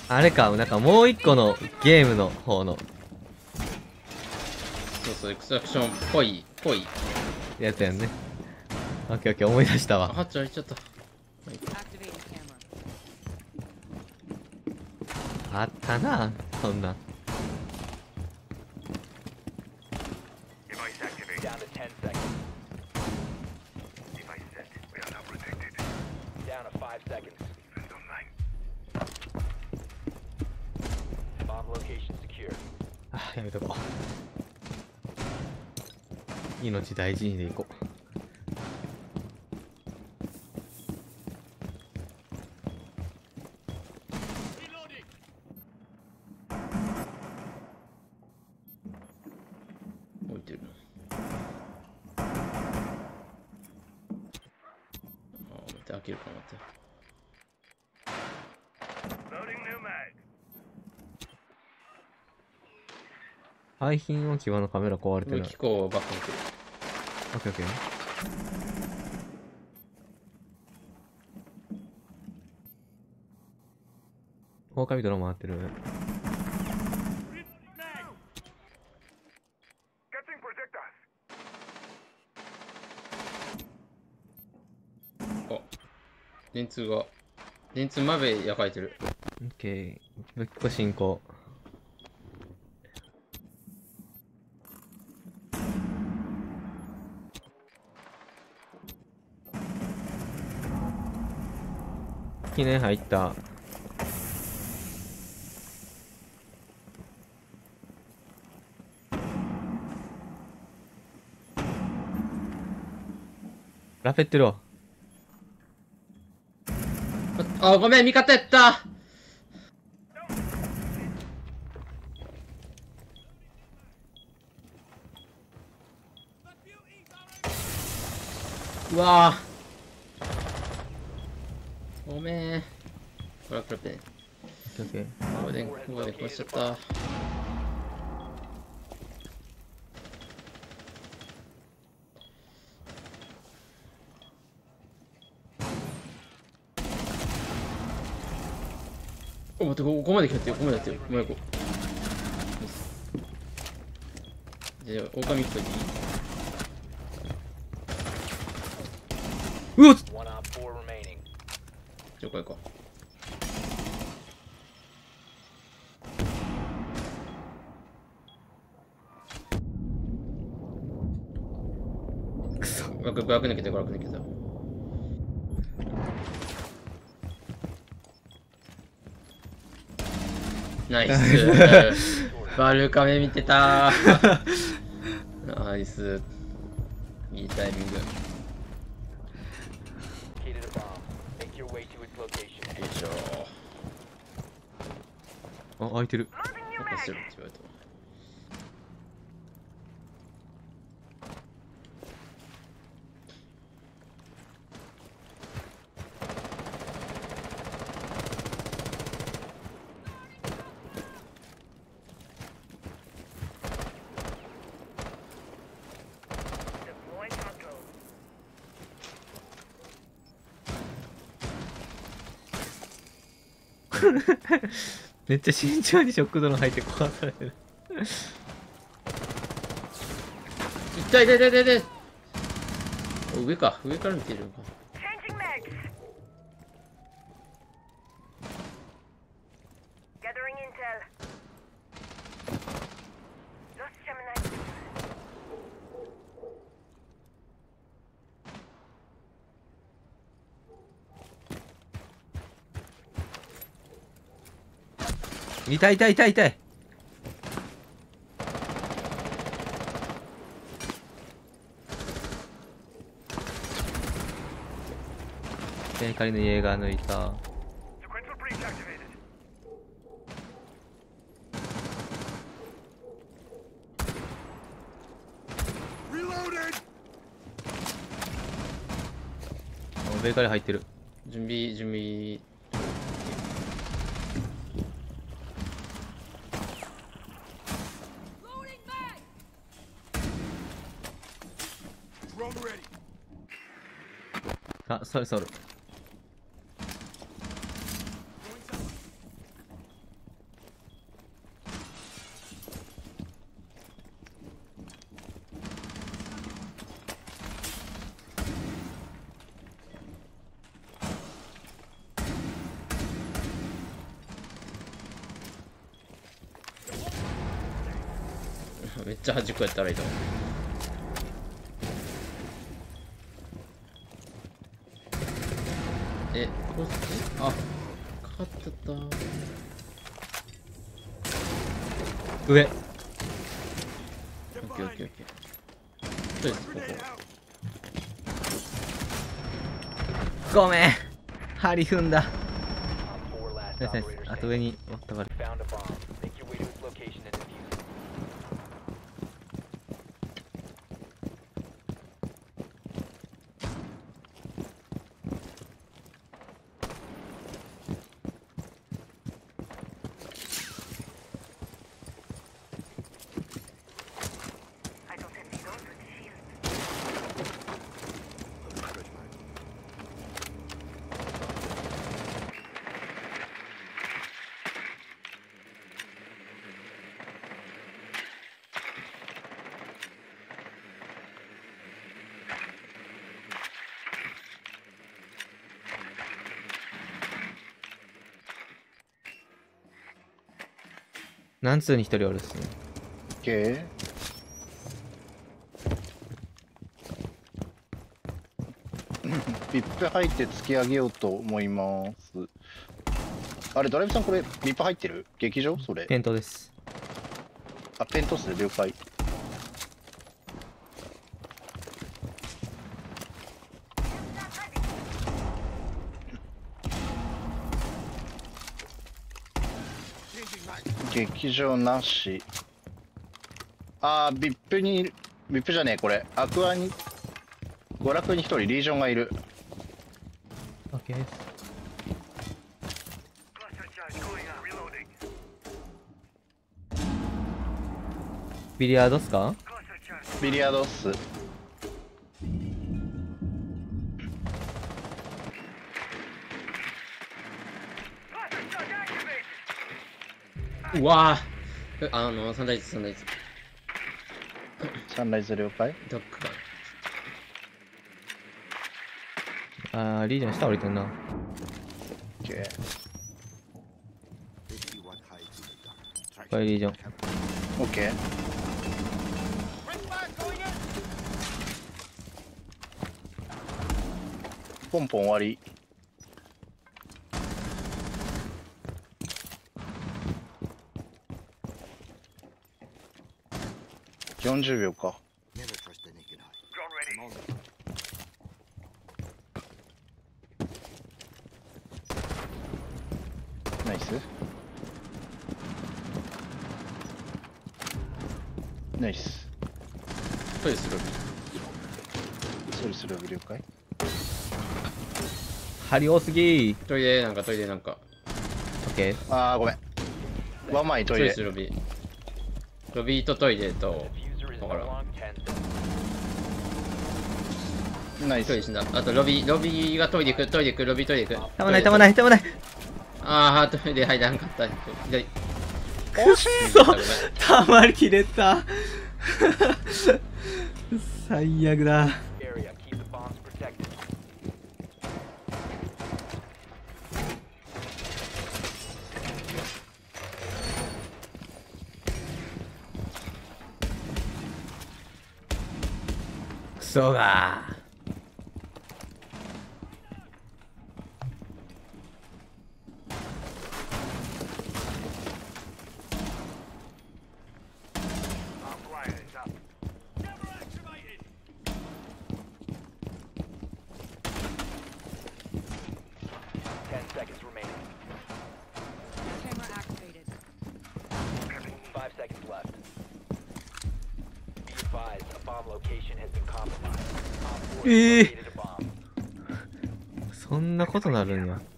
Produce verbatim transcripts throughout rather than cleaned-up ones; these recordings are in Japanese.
あれか、なんかもう一個のゲームの方のそうそう、エクストラクションっぽい、ぽい。 やつやんね。オッケーオッケー、思い出したあ、 わ。 ハッチ開いちゃった。 あったな、そんな。あ、やめとこう。命大事にでいこう。 置いてるな。あ、待って、開けるか待って。 廃品置き場のカメラ壊れてる。 機構バックに来る。 オッケーオッケー。狼ドラ回ってる。 あ、電通が、電通マベ焼かれてる。 オッケー。ぶっこ進行。記念入った。ラフェってるわ。 あ、ごめん、味方やった。うわぁ。ごめん。ブラックラペン。 オッケー。 ここで、ここで殺しちゃった。お、待って、ここまで来てよ、ここまでやってよ。ここまでこう。じゃあ、狼来といていい？ うわっ！ じゃあ、これか。 くそ。 枠、枠抜けた、枠抜けた。ナイス。バルカメ見てたー。ナイス。いいタイミング。よいしょー。 あ、開いてる。 なんかするって言われた。 めっちゃ慎重にショックドローン入って壊されてる。 痛い痛い痛い痛い痛い。上か、上から見てるのか。 痛い痛い痛い痛い。前回の家が抜いた。ベーカリー入ってる。 準備、準備。 あ、それそれ。 めっちゃ端っこやったらいいと思う。え、こっち、あ、かかっちゃった。 上。 オッケーオッケーオッケー。とりあえずここ。 ごめん。針踏んだ。ナイスナイス。あと上に持ったから。何通に一人おるっすね。 オッケー。ビップ入って突き上げようと思います。あれ、ドライブさんこれ、ビップ入ってる劇場それ。 テントです。 あ、ペントスで了解。劇場なし。あー、ビップにいる。ビップじゃねえ、これ。アクアに、娯楽に一人、リージョンがいる。 オッケーです。ビリヤードっすか？ ビリヤードっす。 うわぁ、あの、サンライズ、サンライズ。 サンライズ了解。 ドックか。 あー、リージョン下降りてんな。 オッケー。 これリージョン。 オッケー。ポンポン終わり。よんじゅうびょうか。ナイス。ナイス。 トイレする。 それする了解。 針多すぎー。 トイレなんかトイレなんか。 オッケー。 あーごめん。ワンマイトイレトイレす。るロビー。ロビーとトイレと、だからん。 ナイス。 トイレ死んだ。あとロビー、ロビーがトイレ行く、トイレ行く、ロビートイレ行く。 たまないたまないたまない。 あー、トイレ入らんかった。左。 惜しい。 そう、たまり切れた。最悪だ。クソがー。ええ、そんなことなるんや。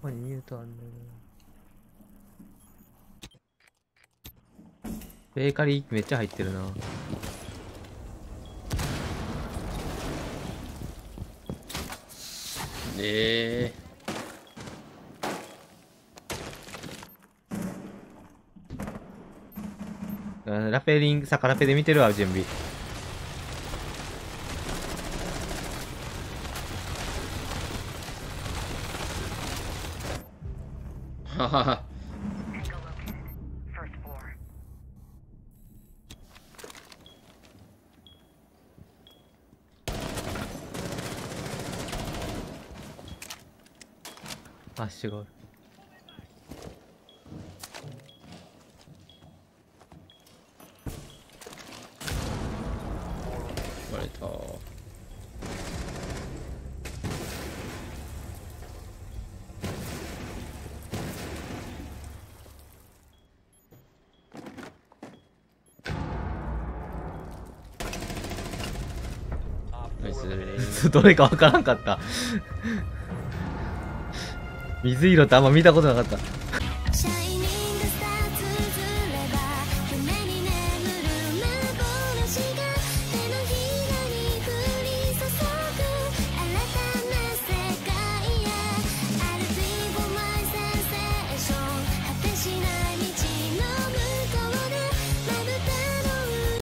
こにミュートあんねん。ベーカリーめっちゃ入ってるな。 えうんラペリング、さ、カラペで見てるわ、準備。 ー、ははは。 アッシュがおる。 割れた。ナイス。 どれかわからんかった。水色ってあんま見たことなかった。